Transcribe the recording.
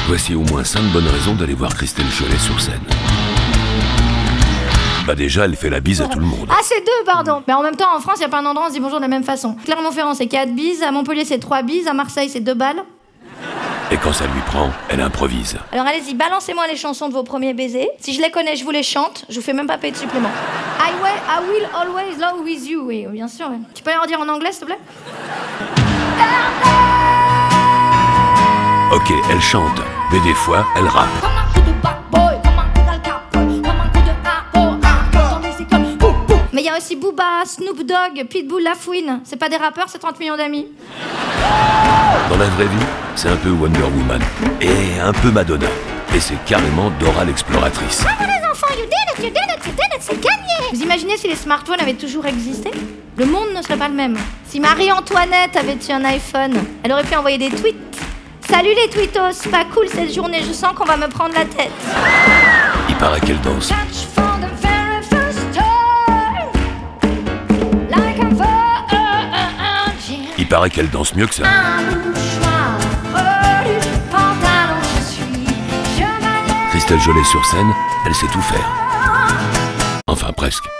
Voici au moins 5 bonnes raisons d'aller voir Christelle Cholet sur scène. Bah déjà, elle fait la bise à tout le monde. Ah, c'est 2, pardon. Mais en même temps, en France, il n'y a pas un endroit où on se dit bonjour de la même façon. Clermont-Ferrand, c'est 4 bises. À Montpellier, c'est 3 bises. À Marseille, c'est 2 balles. Et quand ça lui prend, elle improvise. Alors allez-y, balancez-moi les chansons de vos premiers baisers. Si je les connais, je vous les chante. Je vous fais même pas payer de supplément. I will always love with you. Oui, bien sûr. Oui. Tu peux en dire en anglais, s'il te plaît? Ok, elle chante, mais des fois, elle rappe. Mais il y a aussi Booba, Snoop Dogg, Pitbull, La Fouine. C'est pas des rappeurs, c'est 30 millions d'amis. Dans la vraie vie, c'est un peu Wonder Woman et un peu Madonna. Et c'est carrément Dora l'exploratrice. Bravo les enfants, you did it, c'est gagné. Vous imaginez si les smartphones avaient toujours existé? Le monde ne serait pas le même. Si Marie-Antoinette avait eu un iPhone, elle aurait pu envoyer des tweets. Salut les tweetos, pas cool cette journée, je sens qu'on va me prendre la tête. Il paraît qu'elle danse. Il paraît qu'elle danse mieux que ça. Christelle Cholet sur scène, elle sait tout faire. Enfin, presque.